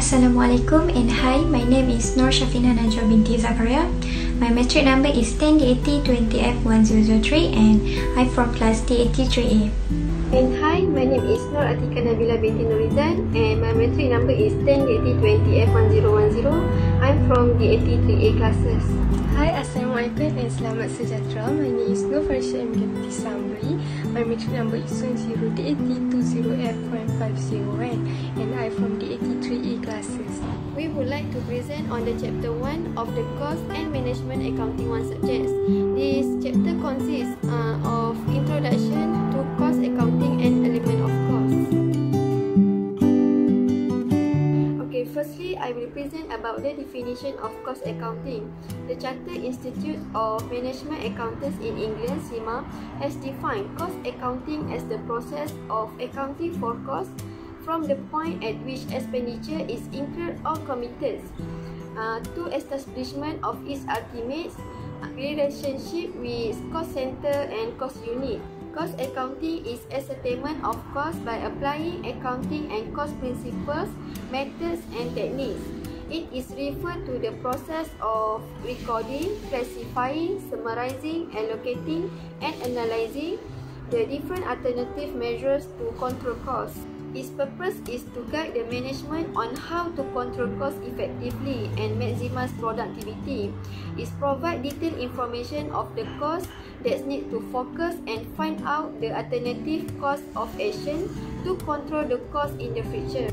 Assalamualaikum and hi, my name is Nur Shafina Najwa binti Zakaria. My metric number is 10D8020F1003 and I'm from class D83A. And hi, my name is Nur Atika Nabila binti Nurizan and my metric number is 10D8020F1010. I'm from D83A classes. Hi, Assalamualaikum and selamat sejahtera. My name is Nur Farisha binti Samri. My metric number is 10D80F150 and I'm from D83A classes. We would like to present on the chapter 1 of the Cost and Management Accounting 1 subjects. This chapter consists of introduction to cost accounting and element of cost. Okay, firstly, I will present about the definition of cost accounting. The Chartered Institute of Management Accountants in England, CIMA, has defined cost accounting as the process of accounting for costs from the point at which expenditure is incurred or committed to establishment of its ultimate relationship with cost center and cost unit. Cost accounting is ascertainment of cost by applying accounting and cost principles, methods and techniques. It is referred to the process of recording, classifying, summarizing, allocating and analyzing the different alternative measures to control costs. Its purpose is to guide the management on how to control costs effectively and maximize productivity. It provides detailed information of the costs that need to focus and find out the alternative cost of action to control the cost in the future.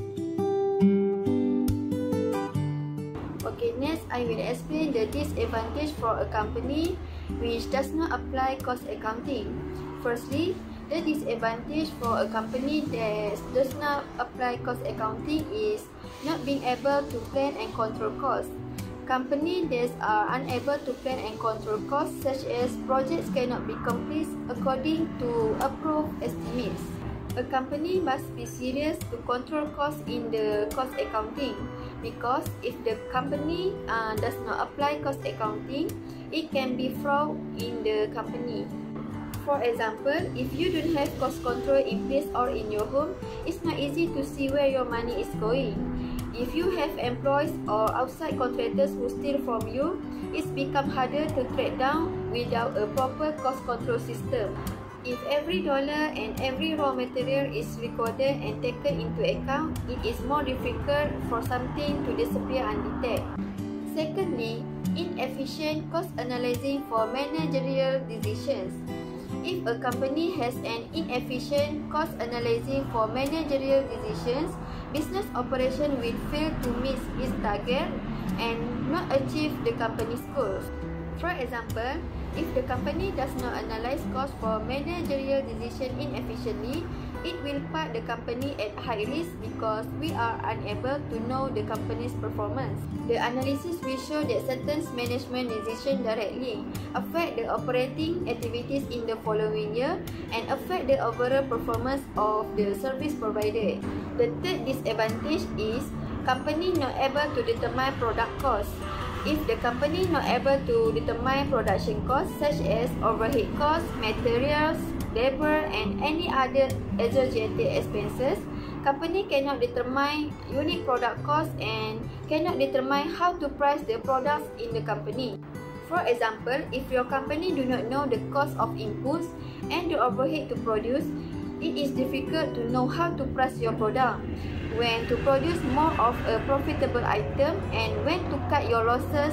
Okay, next I will explain the disadvantage for a company which does not apply cost accounting. Firstly, the disadvantage for a company that does not apply cost accounting is not being able to plan and control costs. Companies that are unable to plan and control costs, such as projects cannot be completed according to approved estimates. A company must be serious to control costs in the cost accounting, because if the company does not apply cost accounting, it can be fraud in the company. For example, if you don't have cost control in place or in your home, it's not easy to see where your money is going. If you have employees or outside contractors who steal from you, it's become harder to track down without a proper cost control system. If every dollar and every raw material is recorded and taken into account, it is more difficult for something to disappear undetected. Secondly, inefficient cost analyzing for managerial decisions. If a company has an inefficient cost analyzing for managerial decisions, business operation will fail to meet its target and not achieve the company's goals. For example, if the company does not analyze costs for managerial decision inefficiently, it will put the company at high risk because we are unable to know the company's performance. The analysis will show that certain management decisions directly affect the operating activities in the following year and affect the overall performance of the service provider. The third disadvantage is company not able to determine product costs. If the company not able to determine production costs such as overhead costs, materials, labor and any other associated expenses, company cannot determine unit product cost and cannot determine how to price the products in the company. For example, if your company do not know the cost of inputs and the overhead to produce, it is difficult to know how to price your product, when to produce more of a profitable item and when to cut your losses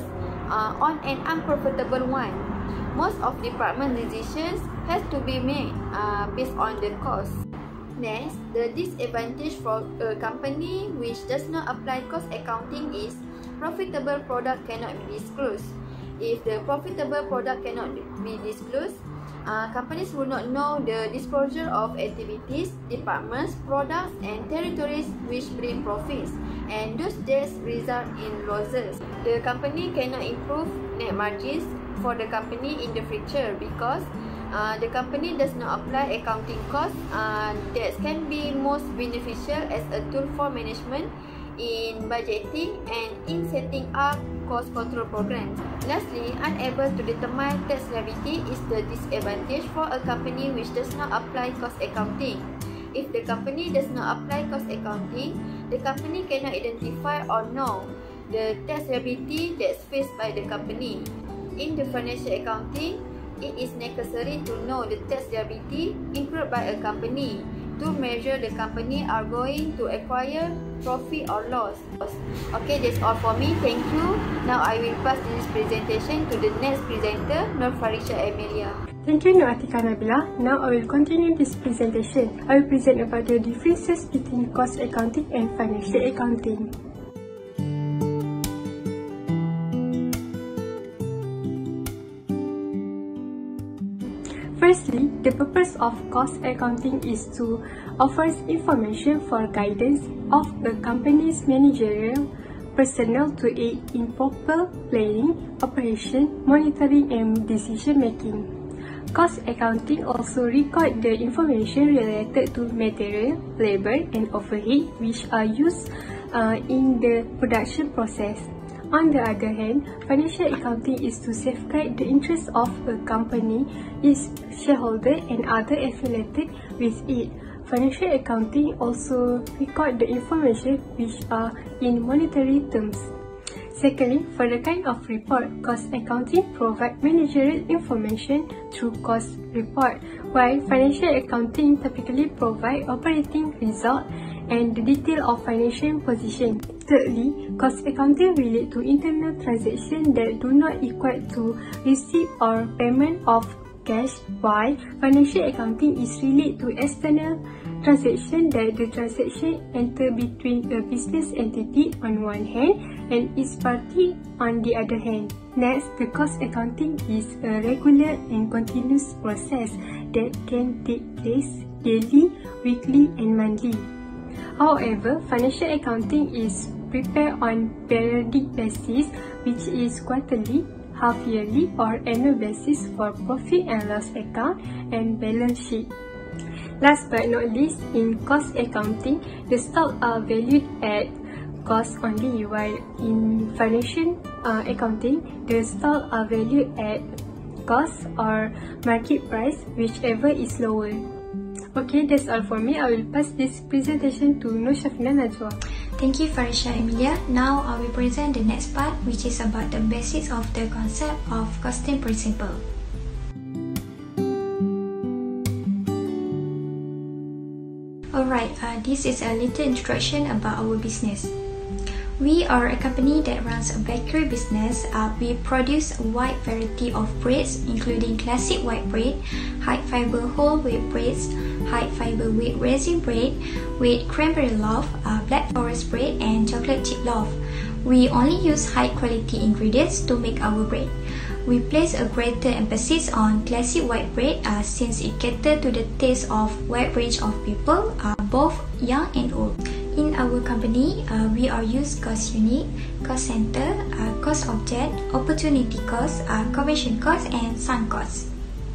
on an unprofitable one. Most of department decisions has to be made based on the cost. Next, the disadvantage for a company which does not apply cost accounting is profitable product cannot be disclosed. If the profitable product cannot be disclosed, companies will not know the disclosure of activities, departments, products and territories which bring profits, and those debts result in losses. The company cannot improve net margins for the company in the future because the company does not apply accounting costs that can be most beneficial as a tool for management in budgeting and in setting up cost control programs. Lastly, unable to determine tax liability is the disadvantage for a company which does not apply cost accounting. If the company does not apply cost accounting, the company cannot identify or know the tax liability that's faced by the company. In the financial accounting, it is necessary to know the tax liability incurred by a company to measure the company are going to acquire profit or loss. Okay, that's all for me. Thank you. Now I will pass this presentation to the next presenter, Nur Farisha Amelia. Thank you, Nur Atika Nabila. Now I will continue this presentation. I will present about the differences between cost accounting and financial accounting. Firstly, the purpose of cost accounting is to offer information for guidance of a company's managerial personnel to aid in proper planning, operation, monitoring, and decision making. Cost accounting also record the information related to material, labor, and overhead which are used in the production process. On the other hand, financial accounting is to safeguard the interests of a company, its shareholder, and other affiliated with it. Financial accounting also record the information which are in monetary terms. Secondly, for the kind of report, cost accounting provide managerial information through cost report, while financial accounting typically provide operating result and the detail of financial position. Thirdly, cost accounting relate to internal transactions that do not equate to receipt or payment of cash, while financial accounting is related to external transaction that the transaction enter between a business entity on one hand and its party on the other hand. Next, the cost accounting is a regular and continuous process that can take place daily, weekly, and monthly. However, financial accounting is prepared on periodic basis, which is quarterly, half-yearly, or annual basis for profit and loss account and balance sheet. Last but not least, in cost accounting, the stocks are valued at cost only, while in financial accounting, the stocks are valued at cost or market price, whichever is lower. Okay, that's all for me. I will pass this presentation to Nur Shafina Najwa. Thank you, Farisha Amelia. Now I will present the next part, which is about the basics of the concept of costing principle. Alright, this is a little introduction about our business. We are a company that runs a bakery business. We produce a wide variety of breads, including classic white bread, high fiber whole wheat breads, high fiber wheat raisin bread, with cranberry loaf, black forest bread, and chocolate chip loaf. We only use high quality ingredients to make our bread. We place a greater emphasis on classic white bread since it caters to the taste of a wide range of people, both young and old. In our company, we are use cost unit, cost center, cost object, opportunity cost, commission cost, and sunk cost.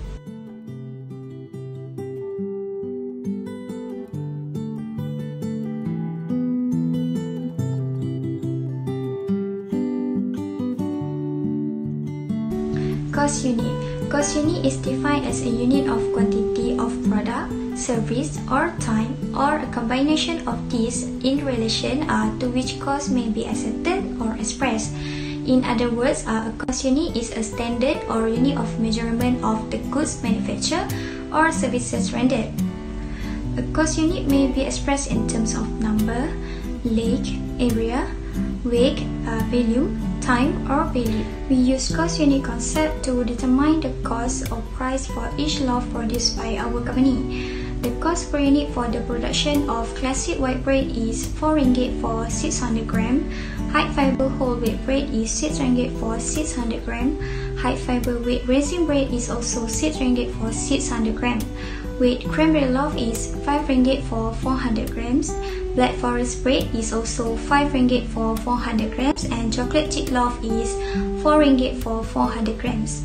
Cost unit. Cost unit is defined as a unit of quantity of product, service, or time, or a combination of these in relation to which cost may be ascertained or expressed. In other words, a cost unit is a standard or unit of measurement of the goods manufactured or services rendered. A cost unit may be expressed in terms of number, length, area, weight, value, time, or value. We use cost unit concept to determine the cost or price for each loaf produced by our company. The cost per unit for the production of classic white bread is 4 ringgit for 600 gram. High fiber whole wheat bread is 6 ringgit for 600 gram. High fiber wheat raisin bread is also 6 ringgit for 600 gram. With cranberry loaf is 5 ringgit for 400 grams. Black forest bread is also 5 ringgit for 400 grams, and chocolate chip loaf is 4 ringgit for 400 grams.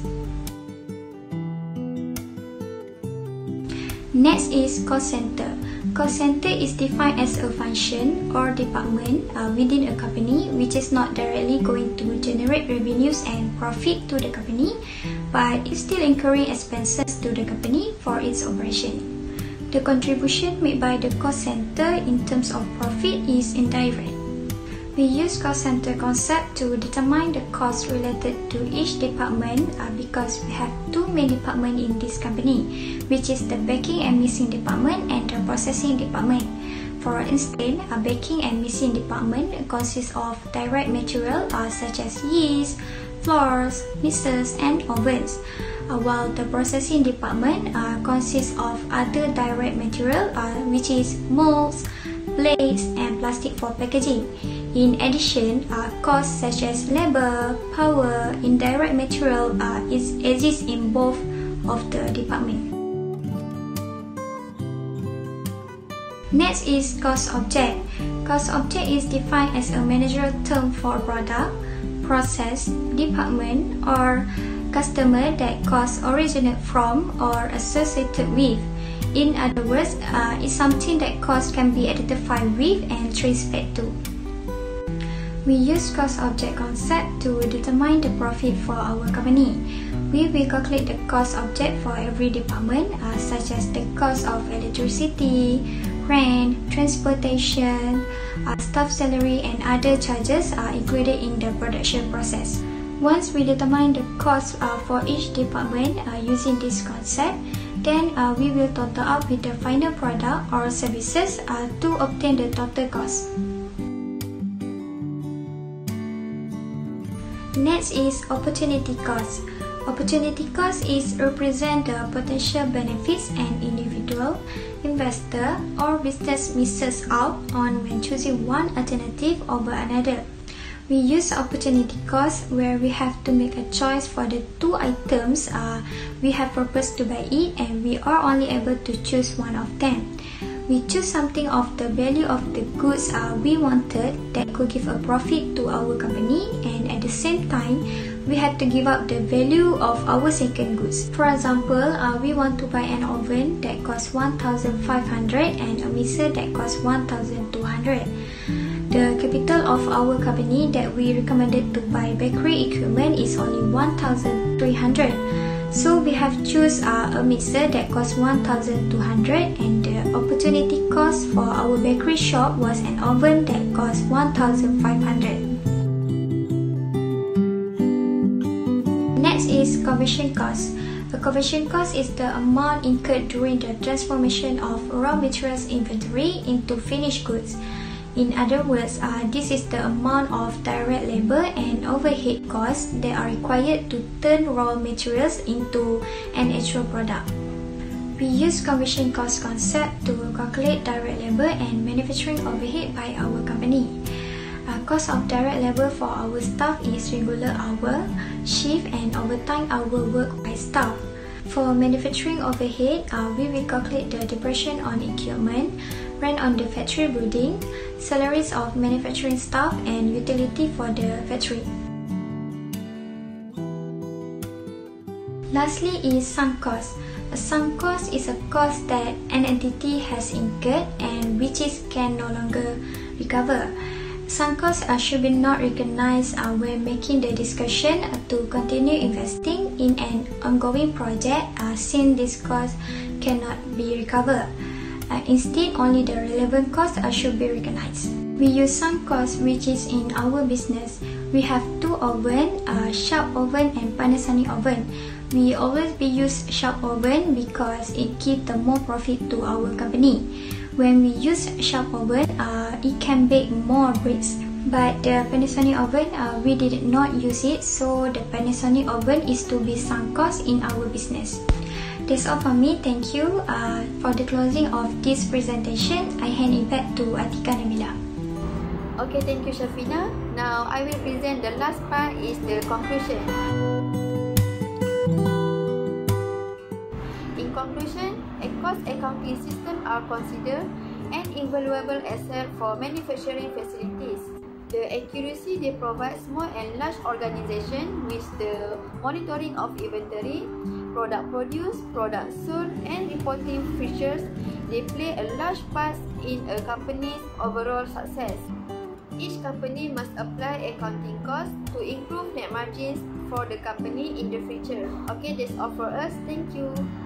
Next is cost center. Cost center is defined as a function or department within a company which is not directly going to generate revenues and profit to the company, but is still incurring expenses to the company for its operation. The contribution made by the cost center in terms of profit is indirect. We use cost center concept to determine the cost related to each department because we have two main departments in this company, which is the baking and mixing department and the processing department. For instance, a baking and mixing department consists of direct material such as yeast, flours, mixers, and ovens, while the processing department consists of other direct material which is molds, plates, and plastic for packaging. In addition, costs such as labor, power, indirect material exist in both of the department. Next is cost object. Cost object is defined as a managerial term for product, process, department, or customer that costs originate from or associated with. In other words, it's something that cost can be identified with and traced back to. We use cost object concept to determine the profit for our company. We will calculate the cost object for every department, such as the cost of electricity, rent, transportation, staff salary, and other charges are included in the production process. Once we determine the cost for each department using this concept, then we will total up with the final product or services to obtain the total cost. Next is opportunity cost. Opportunity cost is represent the potential benefits an individual, investor, or business misses out on when choosing one alternative over another. We use opportunity cost where we have to make a choice for the two items we have proposed to buy it and we are only able to choose one of them. We choose something of the value of the goods we wanted that could give a profit to our company, and at the same time, we had to give up the value of our second goods. For example, we want to buy an oven that costs 1,500 and a mixer that costs 1,200. The capital of our company that we recommended to buy bakery equipment is only 1,300. So we have choose a mixer that costs 1,200 and the opportunity cost for our bakery shop was an oven that costs 1,500. Next is conversion cost. A conversion cost is the amount incurred during the transformation of raw materials inventory into finished goods. In other words, this is the amount of direct labor and overhead costs that are required to turn raw materials into an actual product. We use conversion cost concept to calculate direct labor and manufacturing overhead by our company. Cost of direct labor for our staff is regular hour, shift, and overtime hour work by staff. For manufacturing overhead, we will calculate the depreciation on equipment, rent on the factory building, salaries of manufacturing staff, and utility for the factory. Lastly is sunk cost. A sunk cost is a cost that an entity has incurred and which can no longer recover. Sunk costs should be not recognized when making the discussion to continue investing in an ongoing project since this cost cannot be recovered. Instead, only the relevant costs should be recognized. We use sunk costs which is in our business. We have two ovens, Sharp oven and Panasonic oven. We always use Sharp oven because it gives the more profit to our company. When we use Sharp oven, it can bake more breads. But the Panasonic oven, we did not use it, so the Panasonic oven is to be sunk cost in our business. That's all for me. Thank you. For the closing of this presentation, I hand it back to Atika Nabila. Okay, thank you Shafina. Now I will present the last part is the conclusion. In conclusion, a cost accounting system are considered an invaluable asset for manufacturing facilities. The accuracy they provide small and large organizations with the monitoring of inventory, product produced, product sold, and reporting features, they play a large part in a company's overall success. Each company must apply accounting costs to improve net margins for the company in the future. Okay, that's all for us. Thank you.